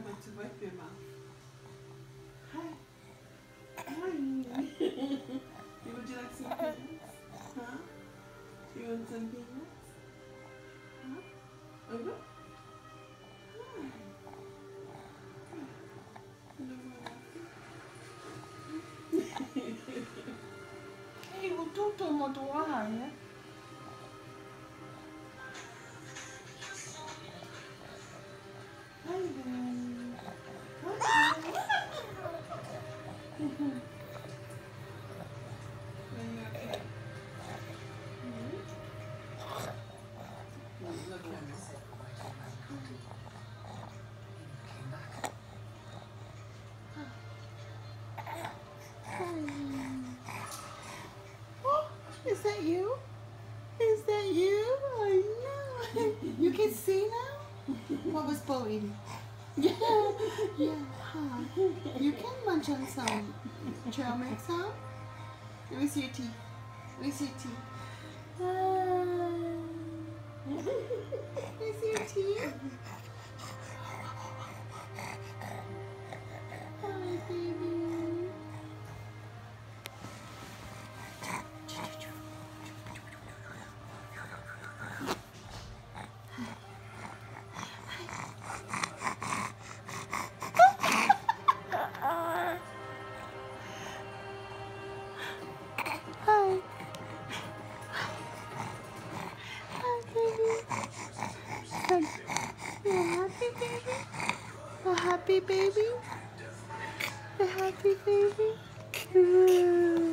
not to wipe your mouth. Hi. Hi. Would you like some peanuts? Huh? You want some peanuts? Huh? Over? Hi. Hey, huwag tuto mo tuwa, ya? Hi there. Hi. Are you okay? Oh, is that you? Is that you? I know. You can see now? What was Bo eating? Yeah, yeah, huh. You can munch on some trail mix, huh? Let me see your teeth. Let me see your teeth. Let me see your teeth. Hi, baby. Hi. Hi, baby. You're happy, baby? A happy baby? A happy baby?